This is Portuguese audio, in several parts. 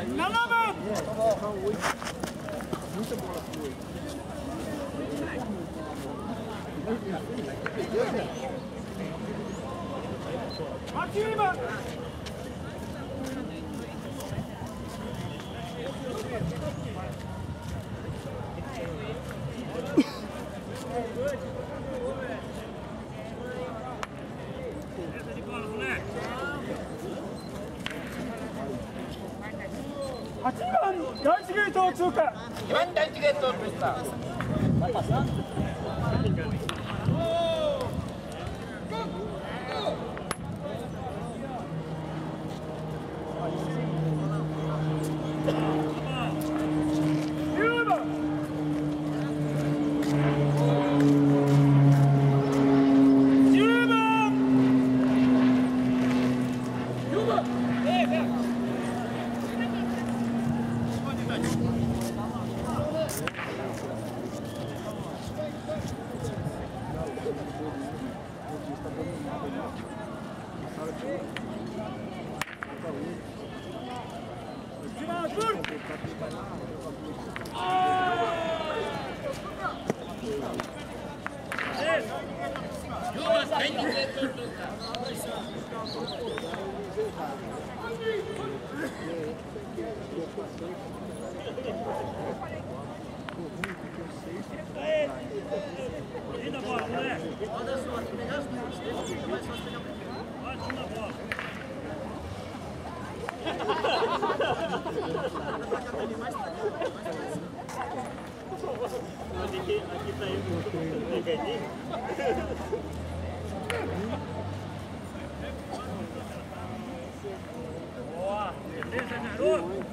Não! Muita bola pro 8. Ativa!8番第1ゲートを通過。 2番第1ゲートを通過。 Aqui tá indo. Boa! Beleza, garoto!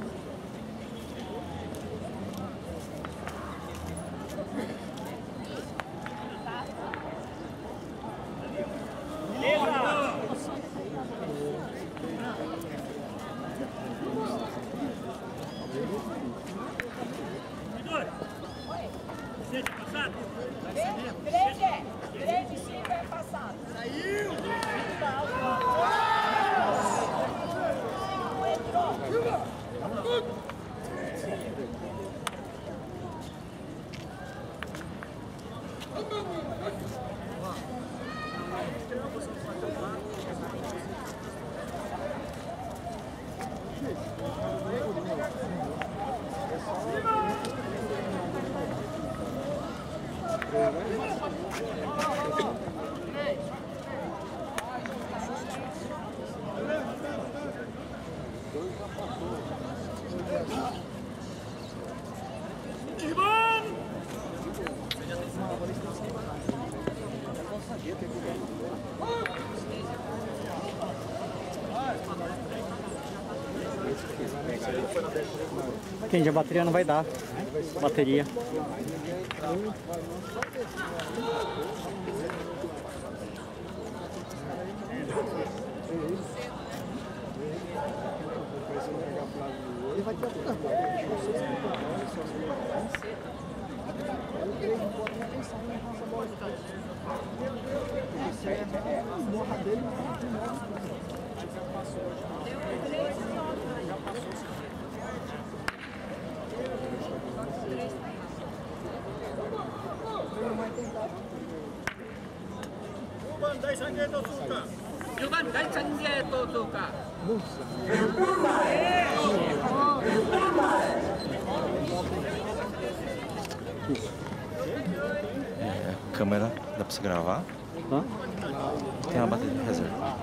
Entendi, a bateria não vai dar. Bateria. Ele vai ter outra bola. A morra dele já passou. 第3ゲート通過。 4番第3ゲート通過。 Câmera, dá pra você gravar? Hã? Tem uma bateria de reserva.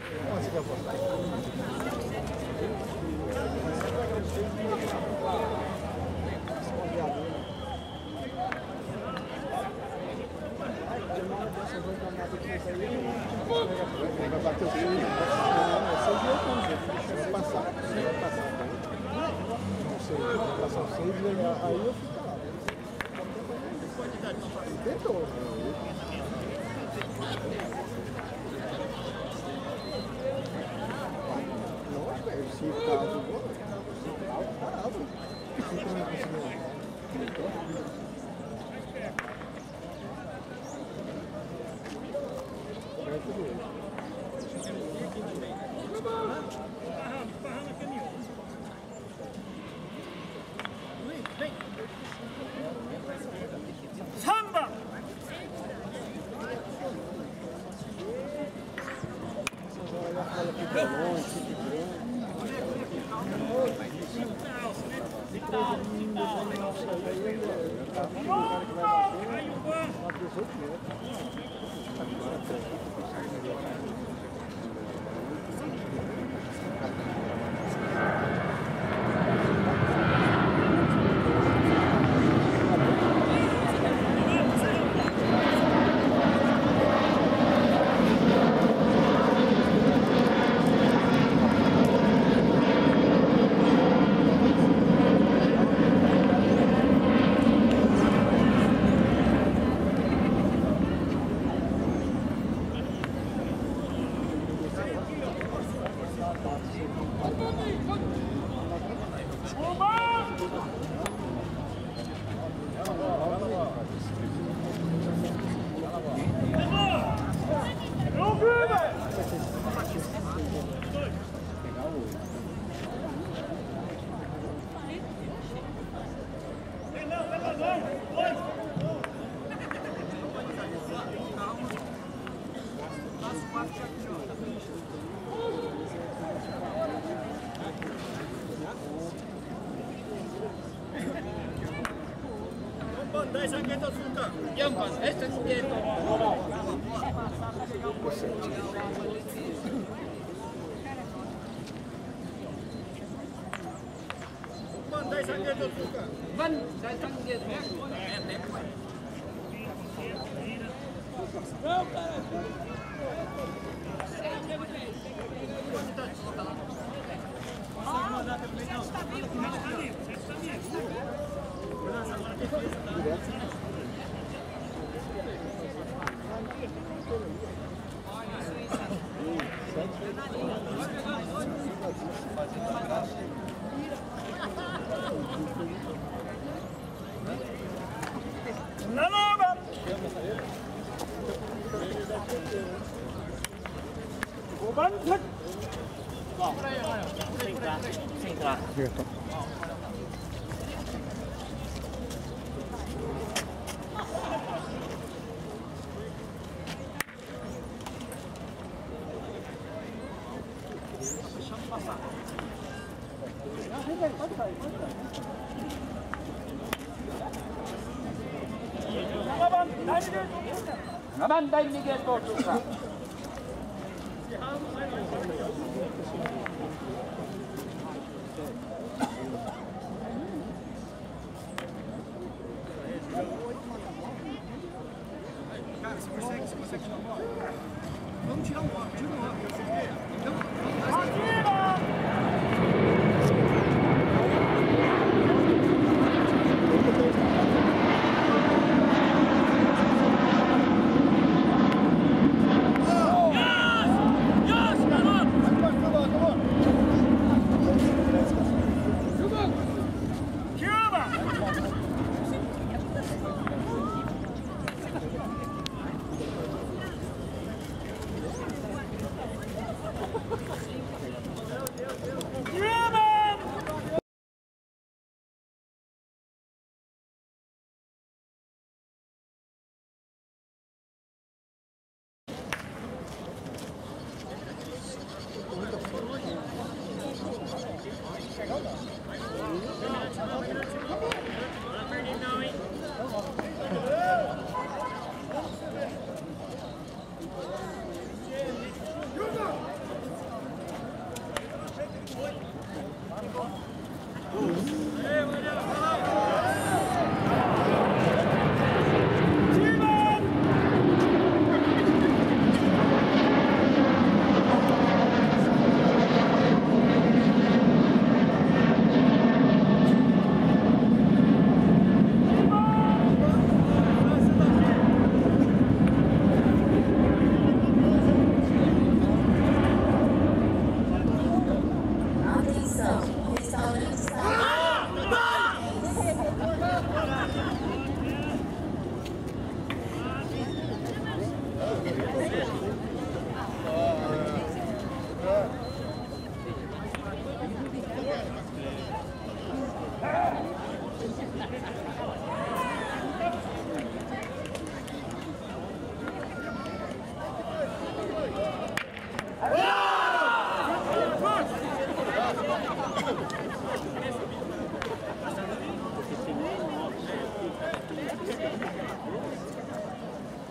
Vai bater o 6, vai passar. Não sei, vai passar o 6 e aí eu fico lá. Tentou. Não, velho, se caso vou, parado. Se não conseguir. 第3ゲート通過。 4番第3ゲート。 6番第3ゲート通過。 5番第3ゲート。7番第2ゲートを通過。 8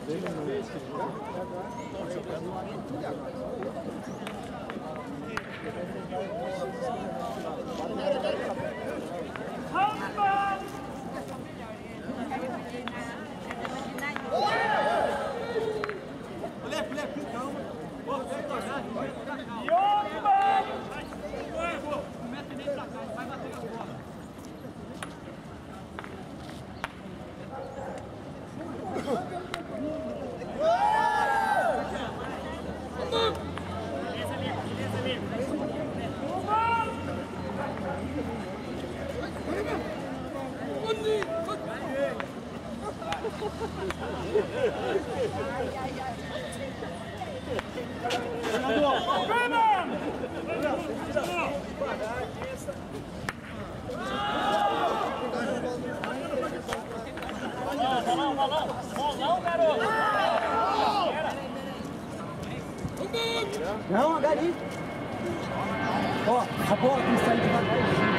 Não, galinha. Ó, a bola tem que sair devagar.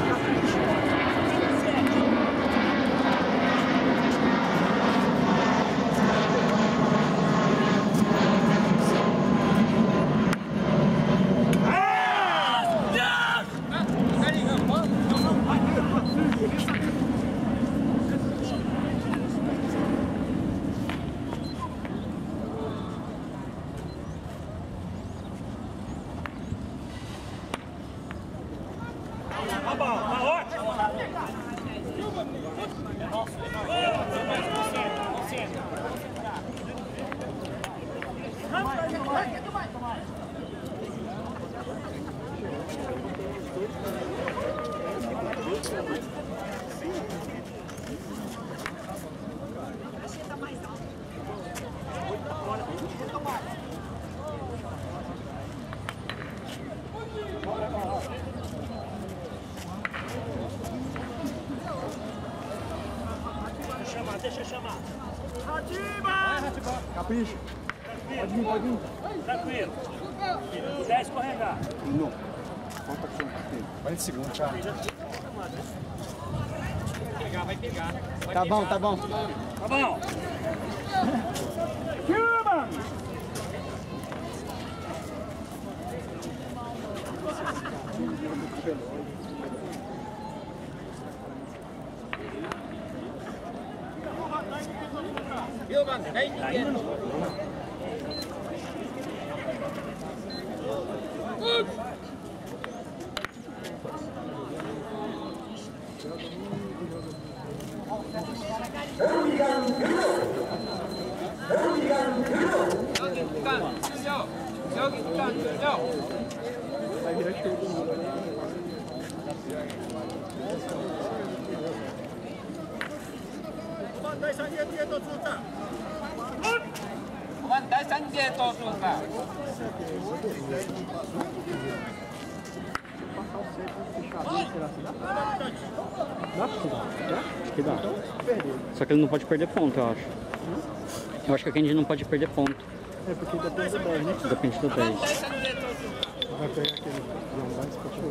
Deixa eu chamar. Capricha. Pode vir, pode vir. Tranquilo. 10 escorregar. Não. Quanto tá com 40 segundos, tchau. Vai pegar. Tá bom, tá bom. Tá bom. Filma! Filma, 10 ninguém. 여기 있다. Comandante Sanguete do Sulca. Comandante Sanguete do Sulca. Acho que dá. Só que ele não pode perder ponto, eu acho. Eu acho que a Candy não pode perder ponto. É porque depende do 10, né? Depende do 10. Vai pegar aquele. Não, vai descontar.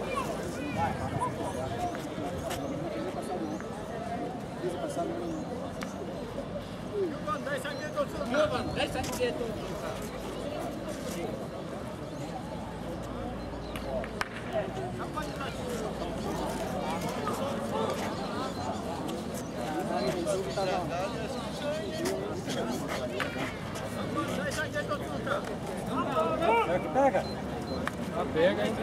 Comandante Sanguete do Sulca. Comandante Sanguete do Sulca. Pega. Pega, hein?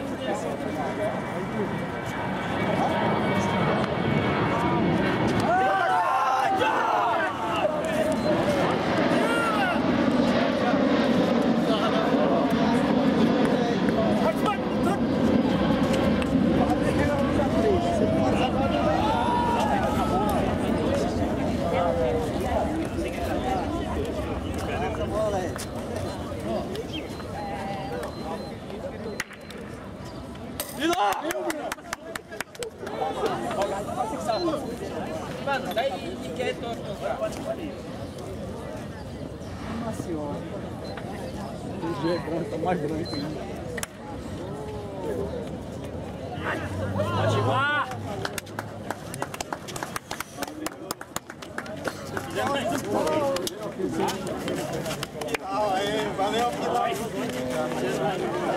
Mano, daí ninguém toca. Nossa senhora. O G é bom, tá mais grande que isso. Ativar! Valeu,